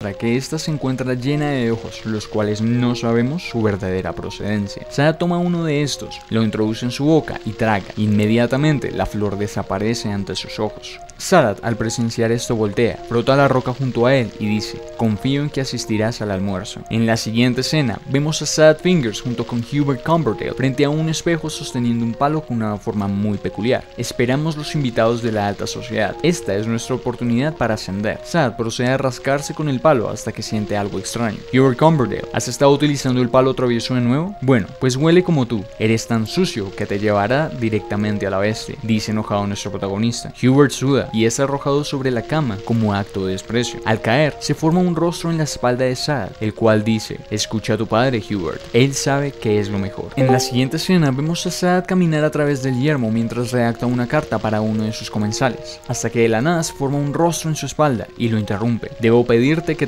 muestra que ésta se encuentra llena de ojos, los cuales no sabemos su verdadera procedencia. Sadat toma uno de estos, lo introduce en su boca y traga. Inmediatamente la flor desaparece ante sus ojos. Sadat, al presenciar esto, voltea, frota la roca junto a él y dice: confío en que asistirás al almuerzo. En la siguiente escena, vemos a Sadat Fingers junto con Hubert Cumberdale frente a un espejo sosteniendo un palo con una forma muy peculiar. Esperamos los invitados de la alta sociedad. Esta es nuestra oportunidad para ascender. Sadat procede a rascarse con el palo hasta que siente algo extraño. Hubert Cumberdale: ¿has estado utilizando el palo travieso de nuevo? Bueno, pues huele como tú. Eres tan sucio que te llevará directamente a la bestia, dice enojado nuestro protagonista. Hubert suda y es arrojado sobre la cama como acto de desprecio. Al caer, se forma un rostro en la espalda de Sadat, el cual dice: escucha a tu padre, Hubert, él sabe que es lo mejor. En la siguiente escena vemos a Sadat caminar a través del yermo mientras redacta una carta para uno de sus comensales, hasta que de la nada se forma un rostro en su espalda y lo interrumpe. Debo pedirte que